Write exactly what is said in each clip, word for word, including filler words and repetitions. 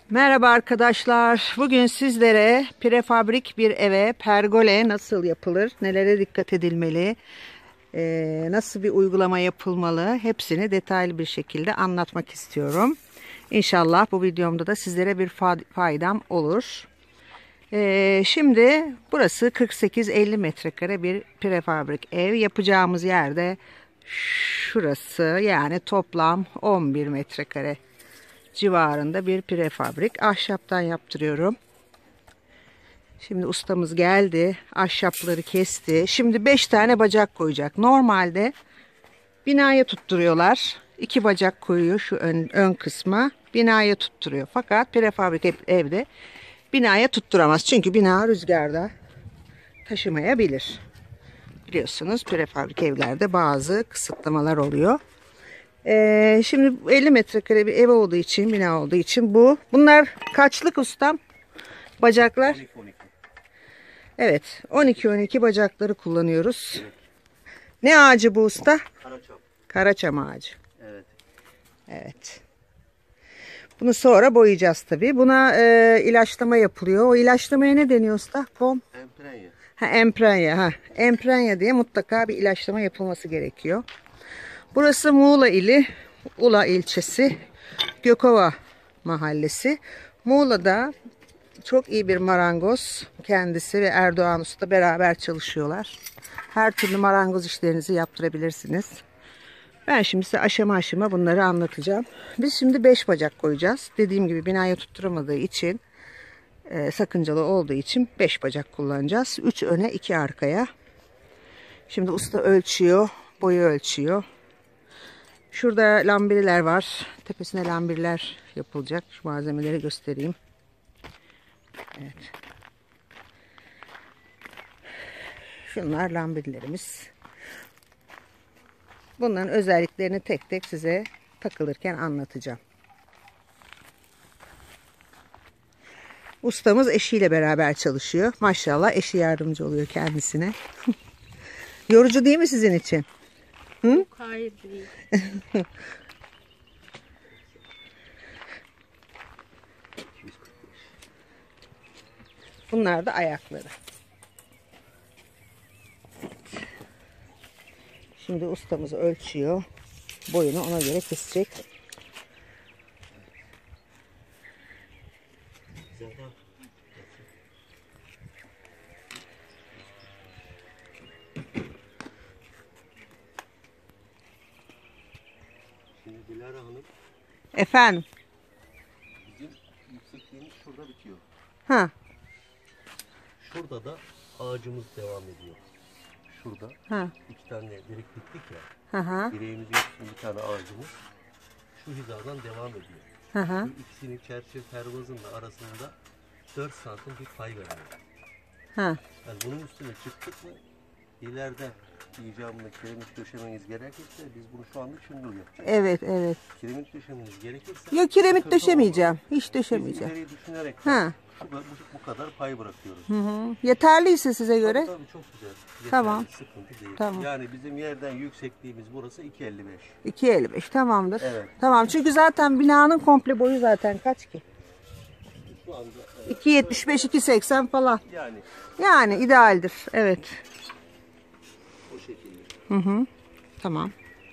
Merhaba arkadaşlar. Bugün sizlere prefabrik bir eve pergole nasıl yapılır, nelere dikkat edilmeli, e, nasıl bir uygulama yapılmalı hepsini detaylı bir şekilde anlatmak istiyorum. İnşallah bu videomda da sizlere bir faydam olur. E, şimdi burası kırk sekiz elli metrekare bir prefabrik ev. Yapacağımız yerde şurası, yani toplam on bir metrekare civarında bir prefabrik. Ahşaptan yaptırıyorum. Şimdi ustamız geldi. Ahşapları kesti. Şimdi beş tane bacak koyacak. Normalde binaya tutturuyorlar. iki bacak koyuyor şu ön, ön kısma. Binaya tutturuyor. Fakat prefabrik evde binaya tutturamaz. Çünkü bina rüzgarda taşımayabilir. Biliyorsunuz prefabrik evlerde bazı kısıtlamalar oluyor. Ee, şimdi elli metrekare bir ev olduğu için, bina olduğu için bu. Bunlar kaçlık ustam? Bacaklar? on iki on iki. Evet, on iki on iki bacakları kullanıyoruz. Evet. Ne ağacı bu usta? Karaçam. Karaçam ağacı. Evet. Evet. Bunu sonra boyayacağız tabii. Buna e, ilaçlama yapılıyor. O ilaçlamaya ne deniyor usta? Pom? Emprenya. Ha, emprenya. Ha. Emprenya diye mutlaka bir ilaçlama yapılması gerekiyor. Burası Muğla ili, Ula ilçesi, Gökova mahallesi. Muğla'da çok iyi bir marangoz kendisi ve Erdoğan Usta beraber çalışıyorlar. Her türlü marangoz işlerinizi yaptırabilirsiniz. Ben şimdi size aşama aşama bunları anlatacağım. Biz şimdi beş bacak koyacağız. Dediğim gibi binaya tutturamadığı için, e, sakıncalı olduğu için beş bacak kullanacağız. üç öne iki arkaya. Şimdi usta ölçüyor, boyu ölçüyor. Şurada lambiriler var. Tepesine lambirler yapılacak. Şu malzemeleri göstereyim. Evet. Şunlar lambirlerimiz. Bunların özelliklerini tek tek size takılırken anlatacağım. Ustamız eşiyle beraber çalışıyor. Maşallah eşi yardımcı oluyor kendisine. Yorucu değil mi sizin için? Hı? Hayır değil. Bunlar da ayakları. Şimdi ustamız ölçüyor. Boyunu ona göre kesecek. Şimdi Dilara Hanım, Efendim? bizim yüksekliğimiz şurada bitiyor. Ha. Şurada da ağacımız devam ediyor. Şurada Ha. iki tane direk diktik ya. Hı hı. Direğimizin üstünde bir tane ağacımız şu hizadan devam ediyor. Hı hı. Bu ikisinin çerçeve pervazının arasında dört santim bir pay veriyor. Ha. Yani bunun üstüne çıktık mı ileride icabında kiremit döşemeniz gerekirse biz bunu şu anda şundur yapacağız. Evet, evet. Kiremit döşemeniz gerekirse Yok, kiremit sıkıntı döşemeyeceğim. olmaz. Hiç Biz döşemeyeceğim. ileriyi düşünerek Ha. şu, bu, bu kadar pay bırakıyoruz. Hı hı. Yeterliyse size göre. Tabii, tabii çok güzel. Yeterli, Tamam. sıkıntı değil. Tamam. Yani bizim yerden yüksekliğimiz burası iki elli beş. iki elli beş tamamdır. Evet. Tamam, çünkü zaten binanın komple boyu zaten kaç ki? Şu anda e, iki yetmiş beş iki seksen falan. yani Yani idealdir. Evet. o şekilde. Hı hı. Tamam.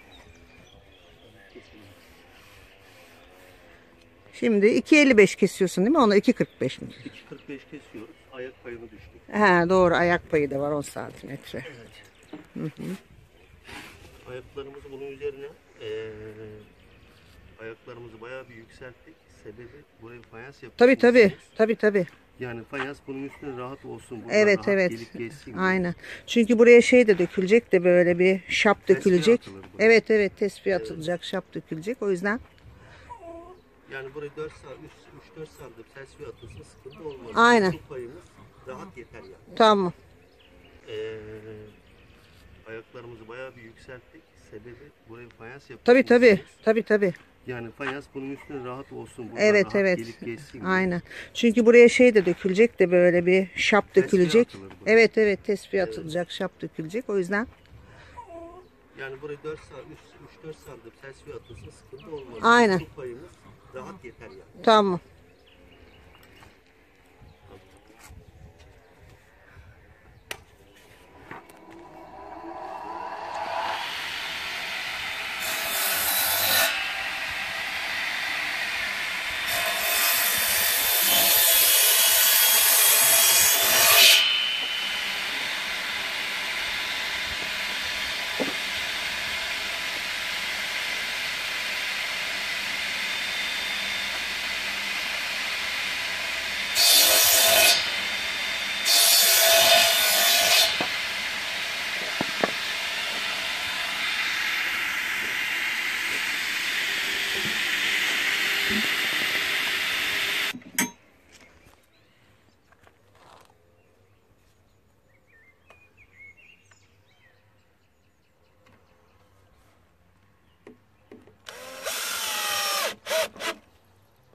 Şimdi iki elli beş kesiyorsun değil mi? Ona iki kırk beş mi? iki kırk beş kesiyoruz. Ayak payını düştük. He, doğru, ayak payı da var on santimetre. Evet. Hı hı. Ayaklarımızı bunun üzerine eee ayaklarımızı bayağı bir yükselttik. Sebebi buraya fayans yaptık. Tabii tabii. Tabii tabii. Yani fayans bunun üstüne rahat olsun. Burada Evet rahat evet. gelip geçsin diye. Aynen. Çünkü buraya şey de dökülecek de, böyle bir şap Tespih dökülecek. atılır buraya. Evet evet, tespih atılacak, şap dökülecek. O yüzden. Yani buraya dört saat, üç dört santim tespih atılsın, sıkıntı olmaz. Aynen. Su payımız rahat yeter yani. Tamam. Ee, ayaklarımızı bayağı bir yükselttik. Sebebi buraya fayans yaptık. Tabii tabii. Tabii tabii. Yani fayans bunun üstüne rahat olsun. Burada Evet rahat evet. gelip geçsin diye. Aynen. Çünkü buraya şey de dökülecek de, böyle bir şap Tespih dökülecek. atılır buraya. Evet evet, tespih Evet. atılacak, şap dökülecek. O yüzden. Yani buraya dört saat, üç dört santim tespih atılsın, sıkıntı olmaz. Aynen. Su payımız rahat yeter yani. Tamam.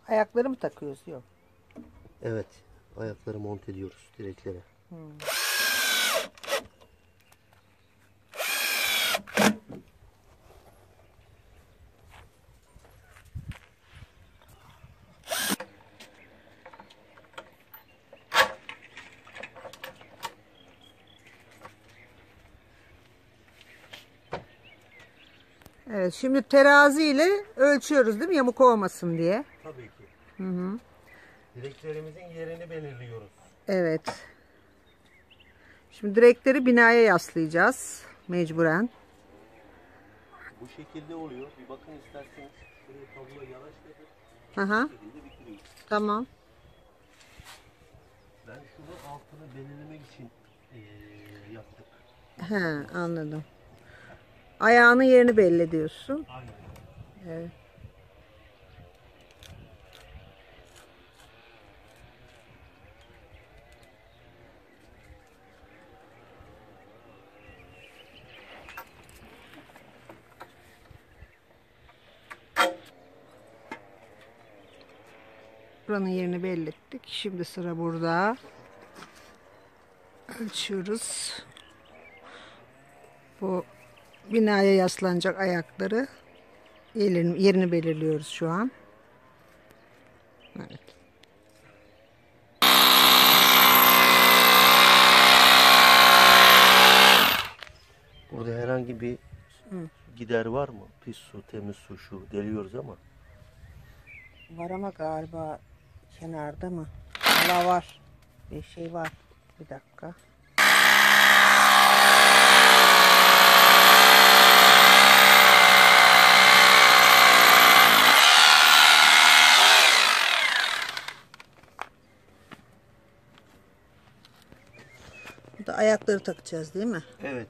Ayakları mı takıyoruz? Yok. Evet. Ayakları monte ediyoruz direklere. Hmm. Evet, şimdi terazi ile ölçüyoruz değil mi? Yamuk olmasın diye. Tabii ki. Hı hı. Direklerimizin yerini belirliyoruz. Evet. Şimdi direkleri binaya yaslayacağız mecburen. Bu şekilde oluyor. Bir bakın isterseniz. Şuraya tablo yanaştırdık. Aha. Tamam. Ben şunu altını belirlemek için ee, yaptık. He, anladım. Ayağının yerini belli ediyorsun. Aynen. Evet. Buranın yerini belli ettik. Şimdi sıra burada. Ölçüyoruz. Bu binaya yaslanacak ayakları yerini, yerini belirliyoruz şu an. Evet. Burada herhangi bir Hı. gider var mı? Pis su, temiz su, şu deliyoruz ama. Var ama galiba kenarda mı? Hala var. Bir şey var. Bir dakika. Burada ayakları takacağız değil mi? Evet.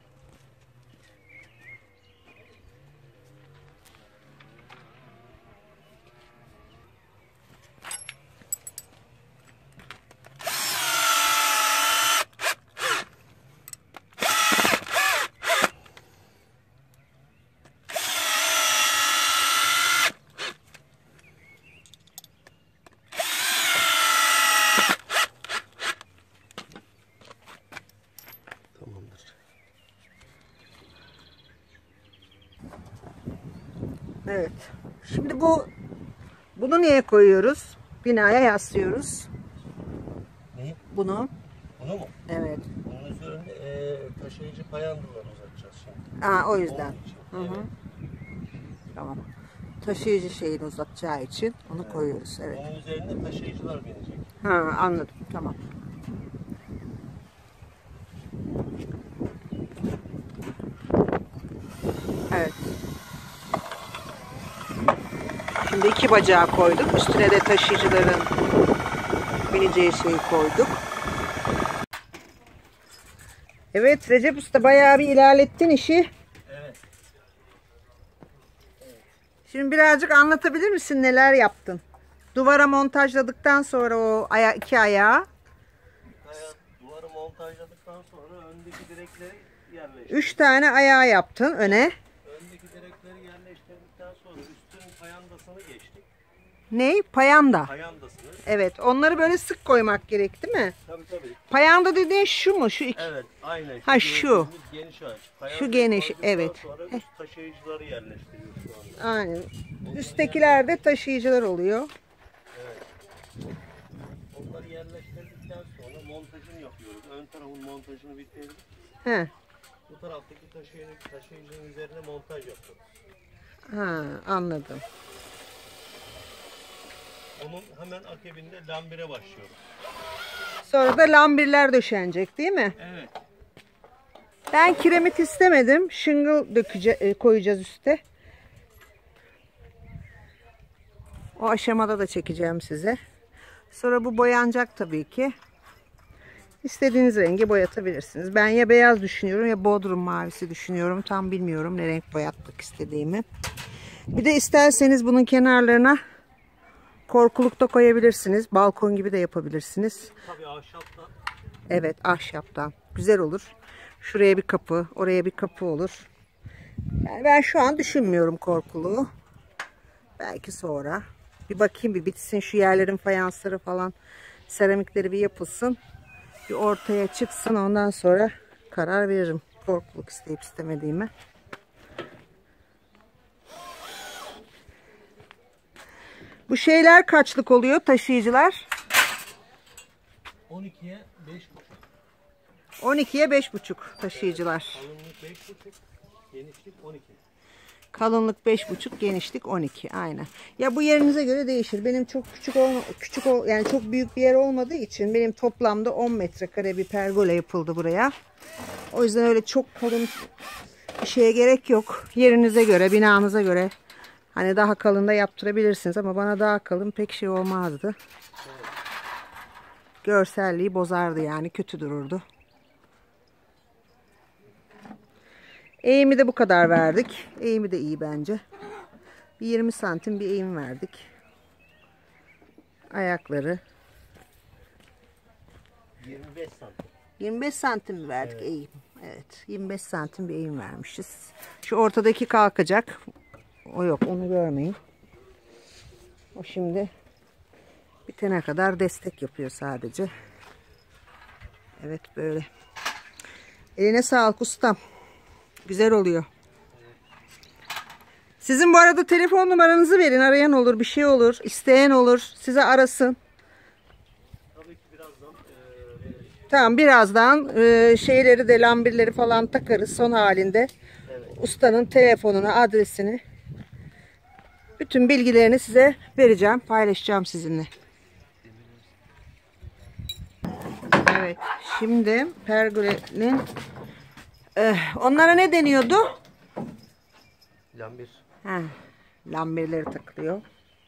Evet. Şimdi bu bunu niye koyuyoruz? Binaya yaslıyoruz. Neyi? Bunu. Bunu mu? Evet. Bunun üzerinde e, taşıyıcı payandalar uzatacağız şimdi. Aa, o yüzden. Hı hı. Evet. Tamam. Taşıyıcı şeyini uzatacağı için onu evet. koyuyoruz. Evet. Onun üzerinde taşıyıcılar binecek. Ha, anladım. Tamam. Evet. Şimdi iki bacağı koyduk. Üstüne de taşıyıcıların bineceği şeyi koyduk. Evet Recep Usta, bayağı bir ilerlettin işi. Evet. Şimdi birazcık anlatabilir misin, neler yaptın? Duvara montajladıktan sonra o aya iki ayağı. Aya, duvarı montajladıktan sonra öndeki direkleri yerleştirdik. Üç tane ayağı yaptın öne. Öndeki direkleri yerleştirdikten sonra üstünün payandasını geçtik. Ney? Payanda. Payandasını. Evet, onları böyle sık koymak gerek değil mi? Tabii tabii. Payanda dediğin şu mu? Şu iki. Evet, aynen. Ha şu. Geniş ağaç. Payanda şu geniş, evet. Sonra üst taşıyıcıları yerleştiriyor şu anda. Aynen. Üsttekiler de taşıyıcılar oluyor. Evet. Onları yerleştirdikten sonra montajını yapıyoruz. Ön tarafın montajını bitirdik. He. Bu taraftaki taşıyıcı, taşıyıcının üzerine montaj yapıyoruz. Ha, anladım. Onun hemen akabinde lambire başlıyoruz. Sonra da lambirler döşenecek değil mi? Evet. Ben kiremit istemedim. Şıngıl dökece koyacağız üste. O aşamada da çekeceğim size. Sonra bu boyanacak tabii ki. İstediğiniz rengi boyatabilirsiniz. Ben ya beyaz düşünüyorum ya bodrum mavisi düşünüyorum. Tam bilmiyorum ne renk boyatmak istediğimi. Bir de isterseniz bunun kenarlarına korkuluk da koyabilirsiniz. Balkon gibi de yapabilirsiniz. Tabii ahşaptan. Evet, ahşaptan. Güzel olur. Şuraya bir kapı, oraya bir kapı olur. Yani ben şu an düşünmüyorum korkuluğu. Belki sonra Bir bakayım, bir bitsin şu yerlerin fayansları falan, seramikleri bir yapılsın. Bir ortaya çıksın, ondan sonra karar veririm. Korkuluk isteyip istemediğime. Bu şeyler kaçlık oluyor taşıyıcılar? on ikiye beş buçuk. on ikiye beş buçuk taşıyıcılar. Kalınlık beş buçuk, genişlik on iki. Kalınlık beş buçuk, genişlik on iki. Aynen. Ya bu yerinize göre değişir. Benim çok küçük olma, küçük ol, yani çok büyük bir yer olmadığı için benim toplamda on metrekare bir pergola yapıldı buraya. O yüzden öyle çok kalın bir şeye gerek yok. Yerinize göre, binanıza göre hani daha kalın da yaptırabilirsiniz ama bana daha kalın pek şey olmazdı. Görselliği bozardı, yani kötü dururdu. Eğimi de bu kadar verdik. Eğimi de iyi bence. Bir yirmi santim bir eğim verdik. Ayakları. yirmi beş santim. yirmi beş santim mi verdik, evet. Eğim? Evet. yirmi beş santim bir eğim vermişiz. Şu ortadaki kalkacak. O yok. Onu görmeyin. O şimdi bitene kadar destek yapıyor sadece. Evet, böyle. Eline sağlık ustam. Güzel oluyor. Sizin bu arada telefon numaranızı verin. Arayan olur, bir şey olur, isteyen olur. Size arasın. Tabii ki birazdan. E, Tamam, birazdan e, şeyleri de, lambirleri falan takarız son halinde. Evet. Ustanın telefonunu, adresini, bütün bilgilerini size vereceğim, paylaşacağım sizinle. Evet, şimdi pergolenin e, onlara ne deniyordu? Lambir. Ha, lambirleri takılıyor.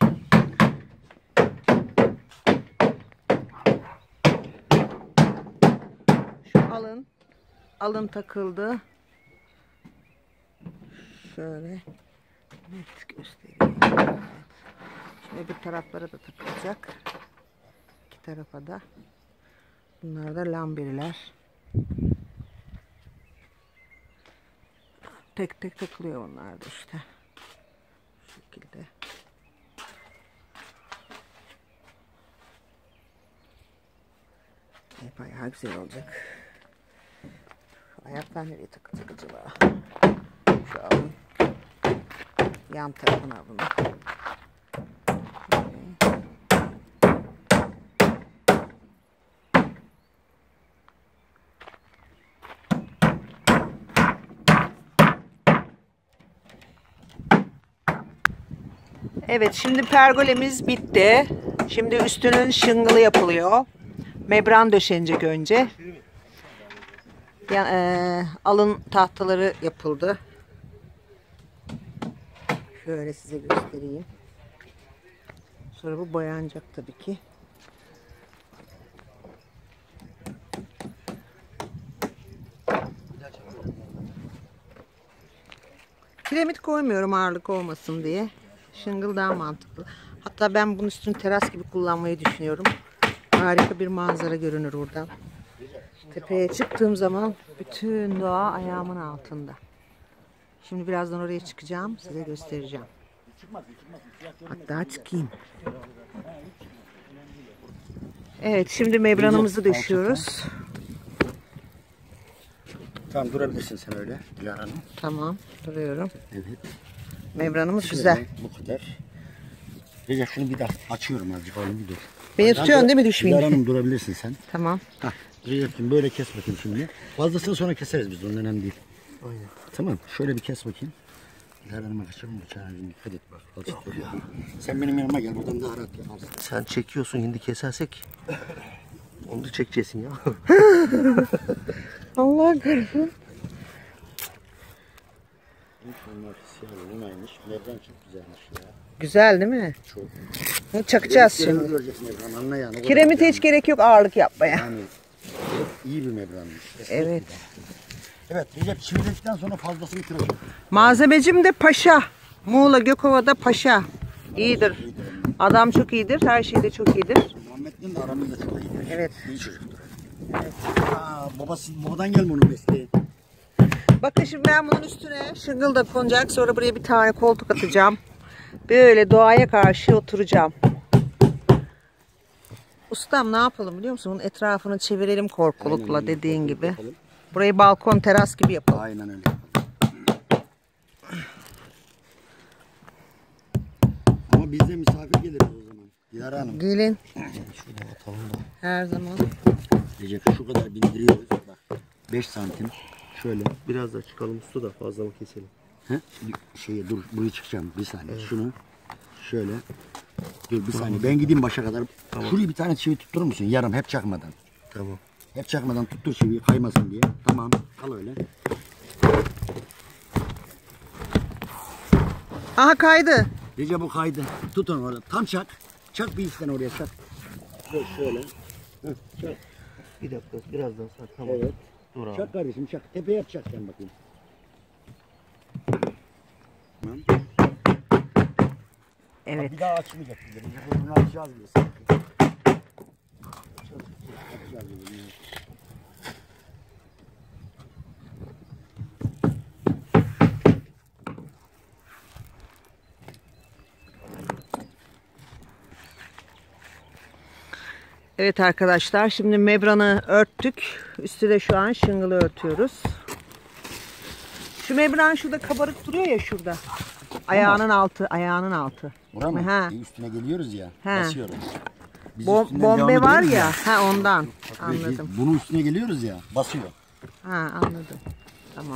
Şu alın. Alın takıldı. Şöyle net göstereyim. Evet. Şimdi bir taraflara da takılacak. İki tarafa da. Bunlar da lambirler. Tek tek takılıyor onlar da işte. Şu şekilde. E, bayağı güzel olacak. Şu ayaklar nereye takılacak acaba? Şu alın. Yan tarafına bunu. Evet, şimdi pergolemiz bitti. Şimdi üstünün şıngılı yapılıyor. Membran döşenecek önce. Ya, e, alın tahtaları yapıldı. Şöyle size göstereyim. Sonra bu boyanacak tabii ki. Kiremit koymuyorum ağırlık olmasın diye. Şıngıl daha mantıklı. Hatta ben bunun üstünü teras gibi kullanmayı düşünüyorum. Harika bir manzara görünür buradan. Tepeye çıktığım zaman bütün doğa ayağımın altında. Şimdi birazdan oraya çıkacağım. Size göstereceğim. Hatta çıkayım. Evet, şimdi membranımızı döşüyoruz. Tamam, durabilirsin sen öyle Dilara Hanım. Tamam, duruyorum. Evet. Membranımız Şöyle, güzel. bu kadar. Recep şunu bir daha açıyorum azıcık, oğlum bir dur. Beni Ben tutuyorsun dur- değil mi, düşmeyeyim? Dilara Hanım durabilirsin sen. Tamam. Hah, Recep'cim böyle kes bakayım şimdi. Fazlasını sonra keseriz biz, onun önemli değil. Aynen. Tamam, şöyle bir kes bakayım. Dilara Hanım'a kaçalım, bıçağına dikkat et bak. Alçak dur ya. Sen benim yanıma gel, buradan daha rahat yaparsın. Sen çekiyorsun, hindi kesersek. Onu da çekeceksin ya. Allah korusun. Onlar siyahlı, bunaymış. Merdan çok güzelmiş ya. Güzel değil mi? Çok. Bunu çakacağız Kiremit şimdi. göreceksin Merdan, anla yani. Kiremite hiç gerek yok ağırlık yapmaya. Yani çok iyi bir membranmış. Evet. Evet, Recep çiviledikten sonra fazlasını kıracak. Malzemecim de Paşa. Muğla Gökova'da Paşa. İyidir. Adam çok iyidir. Her şeyde çok iyidir. Muhammed'in de aramızda çok iyidir. Evet. İyi çocuktur. Evet. Aa, babası, babadan gelme onu besleyin. Bakın şimdi ben bunun üstüne şıngıl da konacak. Sonra buraya bir tane koltuk atacağım. Böyle doğaya karşı oturacağım. Ustam ne yapalım biliyor musun? Bunun etrafını çevirelim korkulukla Aynen, dediğin korkuluk gibi. yapalım. Burayı balkon, teras gibi yapalım. Aynen öyle. Ama biz de misafir geliriz o zaman. Dilara Hanım. Gelin. Şurada atalım da. Her zaman. Recep şu kadar bindiriyoruz. Bak beş santim. Şöyle. Biraz daha çıkalım usta da fazla mı keselim? He? Şeye dur buraya çıkacağım bir saniye. Şunu şöyle. Dur bir saniye. Ben gideyim başa kadar. Tamam. Şurayı bir tane çivi tutturur musun? Yarım hep çakmadan. Tamam. Hep çakmadan tuttur çiviyi kaymasın diye. Tamam. Kal öyle. Aha kaydı. Recep bu kaydı. Tut onu orada. Tam çak. Çak bir içten oraya çak. Şöyle. şöyle. Heh, çak. Bir dakika biraz daha sar. Tamam. Evet. Dur abi. Çak kardeşim çak. Tepeye yap çak sen bakayım. Tamam. Evet. Bir daha açmayacak. Bunu açacağız diye sanki. Açacağız diye. Evet arkadaşlar şimdi membranı örttük. Üstüne şu an şıngılı örtüyoruz. Şu membran şurada kabarık duruyor ya şurada. Ayağının altı, ayağının altı. Bura mı? Ha. E, üstüne geliyoruz ya. Ha. Basıyoruz. Biz Bom, üstünden bombe devam var ediyoruz ya, ha ondan. Biz Anladım. bunun üstüne geliyoruz ya. Basıyor. Ha anladım. Tamam.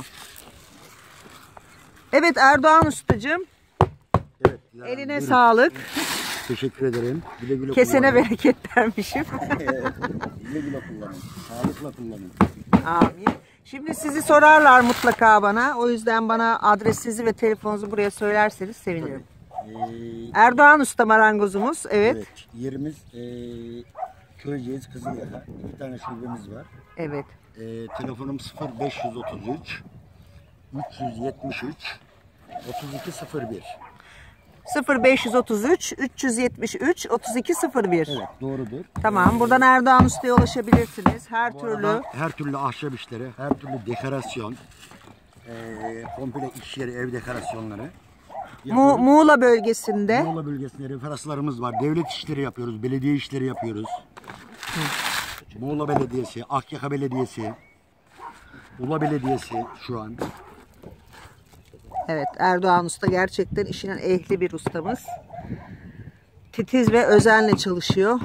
Evet Erdoğan ustacığım. Evet. Dilara Hanım, Eline buyurun. sağlık. Teşekkür ederim. Güle güle Kesene kullanın. bereket dermişim. Güle güle kullanın. Sağlıkla kullanın. Amin. Şimdi sizi sorarlar mutlaka bana. O yüzden bana adresinizi ve telefonunuzu buraya söylerseniz sevinirim. Ee, Erdoğan Usta marangozumuz. Evet. evet. Yerimiz e, Köyceğiz Kızılyaka. İki tane şubemiz var. Evet. E, telefonum sıfır beş otuz üç üç yüz yetmiş üç otuz iki sıfır bir. sıfır beş otuz üç üç yüz yetmiş üç otuz iki sıfır bir. Evet doğrudur. Tamam. Buradan Erdoğan Usta'ya ulaşabilirsiniz. Her Bu türlü. arada her türlü ahşap işleri, her türlü dekorasyon, e, komple iş yeri, ev dekorasyonları. Mu Muğla bölgesinde. Muğla bölgesinde referanslarımız var. Devlet işleri yapıyoruz, belediye işleri yapıyoruz. Muğla Belediyesi, Akyaka Belediyesi, Ula Belediyesi şu an. Evet Erdoğan Usta gerçekten işinin ehli bir ustamız. Titiz ve özenle çalışıyor.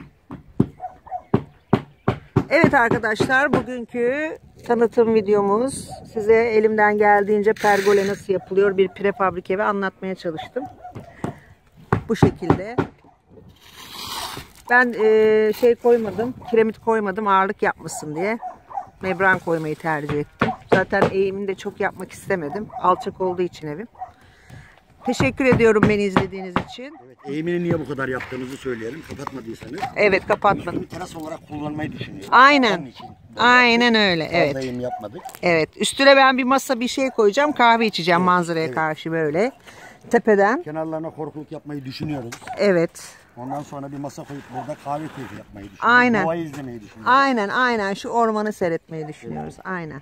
Evet arkadaşlar bugünkü tanıtım videomuz size elimden geldiğince pergole nasıl yapılıyor bir prefabrik evi anlatmaya çalıştım. Bu şekilde. Ben e, şey koymadım, kiremit koymadım ağırlık yapmasın diye. Membran koymayı tercih ettim. Zaten eğimini de çok yapmak istemedim. Alçak olduğu için evim. Teşekkür ediyorum beni izlediğiniz için. Evet, eğimini niye bu kadar yaptığınızı söyleyelim. Kapatmadıysanız. Evet kapatmadım. Üstünü teras olarak kullanmayı düşünüyoruz. Aynen. Onun için Aynen öyle. fazla Evet. eğim yapmadık. Evet. Üstüne ben bir masa bir şey koyacağım. Kahve içeceğim Evet, manzaraya evet. karşı böyle. Tepeden. Kenarlarına korkuluk yapmayı düşünüyoruz. Evet. Ondan sonra bir masa koyup burada kahve keyfi yapmayı düşünüyoruz. Aynen. Doğayı izlemeyi düşünüyoruz. Aynen aynen. Şu ormanı seyretmeyi düşünüyoruz. Aynen.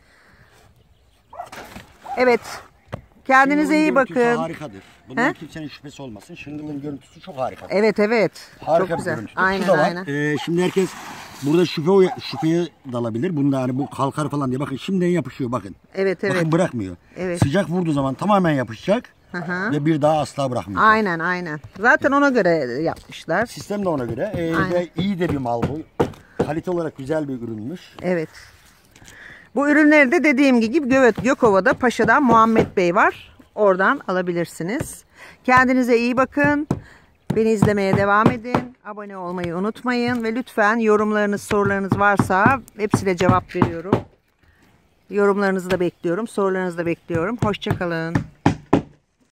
Evet. Kendinize iyi Şıngılın görüntüsü bakın. harikadır. Bundan He? kimsenin şüphesi olmasın. Şıngılın görüntüsü çok harikadır. Evet evet. Harika Çok bir güzel. görüntü. Aynen Şu da var. aynen. Ee, şimdi herkes burada şüphe şüpheye dalabilir. Bunda hani bu kalkar falan diye. Bakın şimdiden yapışıyor bakın. Evet evet. Bakın bırakmıyor. Evet. Sıcak vurduğu zaman tamamen yapışacak. Hı hı. Ve bir daha asla bırakmayacak. Aynen aynen. Zaten ona göre yapmışlar. Sistem de ona göre. Ee, Aynen. ve iyi de bir mal bu. Kalite olarak güzel bir ürünmüş. Evet. Bu ürünleri de dediğim gibi Gövet Gökova'da Paşa'dan Muhammed Bey var. Oradan alabilirsiniz. Kendinize iyi bakın. Beni izlemeye devam edin. Abone olmayı unutmayın. Ve lütfen yorumlarınız, sorularınız varsa hepsine cevap veriyorum. Yorumlarınızı da bekliyorum. Sorularınızı da bekliyorum. Hoşça kalın.